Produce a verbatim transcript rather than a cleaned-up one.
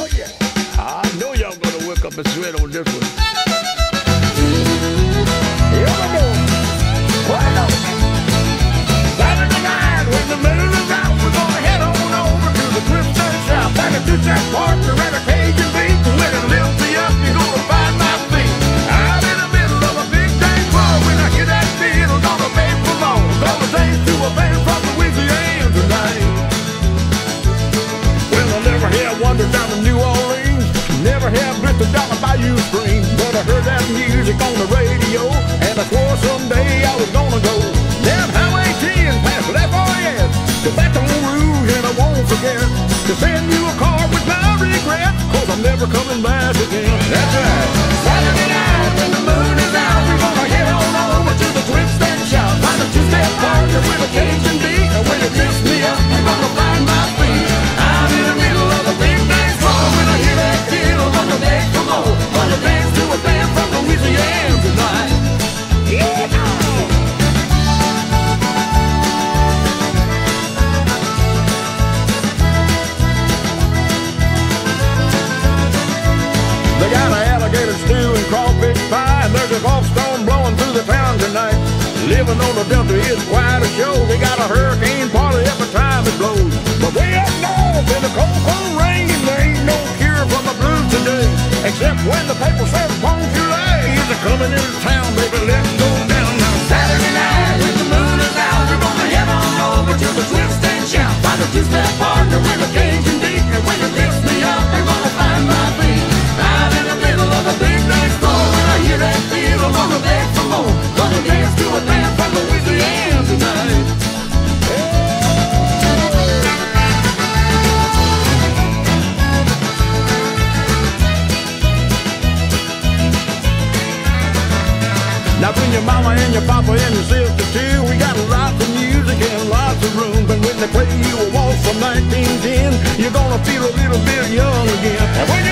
yeah. I know y'all gonna wake up and sweat on this one. Here we go. Well, Saturday night when the moon is out, we're gonna head on over to the Twist and Shout. Back at two-track partner and a Cajun beat. When it lifts me up, you're gonna find my feet. I'm in the middle of a big dance floor. When I hear that beat, I'm gonna make for more. Gonna dance to a band from Louisiana tonight. Well, I never had wonder down in New Orleans. Never had blister down the Bayou Stream. But I heard that music on the radio, and I swore someday I was gonna go down Highway ten past Left O S to Baton Rouge, and I won't forget to send you a card with my regret, cause I'm never coming back again. That's right. Saturday night when the moon is out, we're gonna head on over to the Twist and Shout. Find a two-step partner with a Cajun beat, and when it lifts me up, you're gonna find my feet. I'm in the middle of a big dance floor. When I hear that beat, I'm gonna beg for more. Gonna dance to a band from Louisiana tonight. Yeah. They got an alligator stew and crawfish pie, and there's a golf storm blowing through the town tonight. Living on the Delta is quite a show. They got a hurricane party every time it blows. But way up north in the cold, cold rain, there ain't no cure for the blues today, except when the people says Bon July is coming into town, baby, let's go down now. Saturday night when the moon is out, we're gonna head on over to the Twist and Shout. Find a two-step partner with a Cajun beat, and when it lifts me up, you're gonna find my feet. I'm in the middle of a big dance floor. When I hear that beat, I'm gonna beg for more. Gonna dance to a band from Louisiana tonight. Now bring your mama and your papa and your sister too. We got lots of music and lots of room. And when they play you a waltz from nineteen ten, you're gonna feel a little bit young again. And when